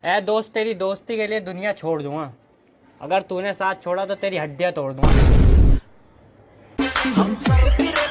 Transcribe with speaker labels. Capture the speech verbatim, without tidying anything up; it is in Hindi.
Speaker 1: ऐ दोस्त, तेरी दोस्ती के लिए दुनिया छोड़ दूंगा। अगर तूने साथ छोड़ा तो तेरी हड्डियां तोड़ दूंगा।